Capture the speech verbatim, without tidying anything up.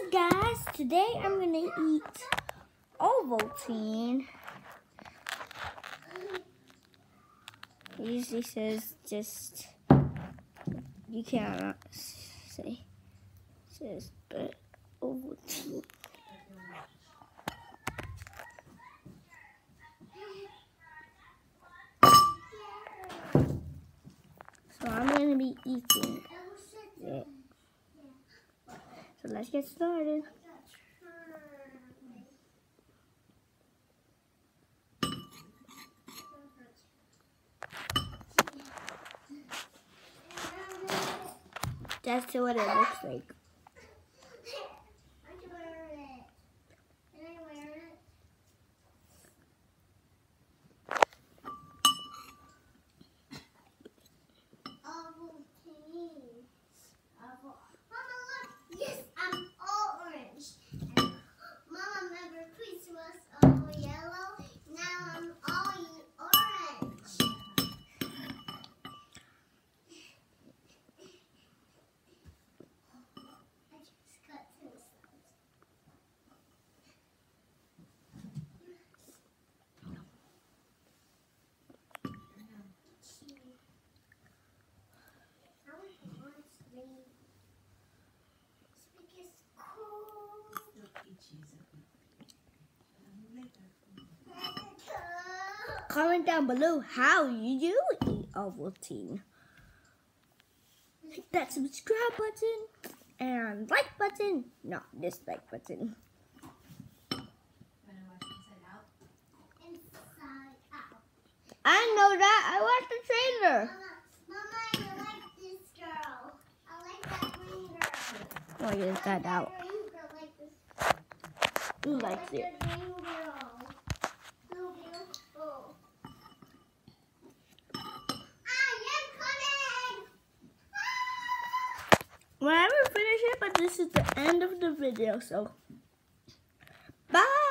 up, guys? Today I'm gonna eat Ovaltine. It usually says just you cannot say it says but Ovaltine. So I'm gonna be eating it. So let's get started. That's what it looks like. Comment down below how you do eat Ovaltine. Hit that subscribe button and like button, not dislike button. I know that. I watched the trailer. Mama, Mama, I like this girl. I like that green girl. Oh, get that out. Who likes it? When I will finish it, but this is the end of the video, so bye!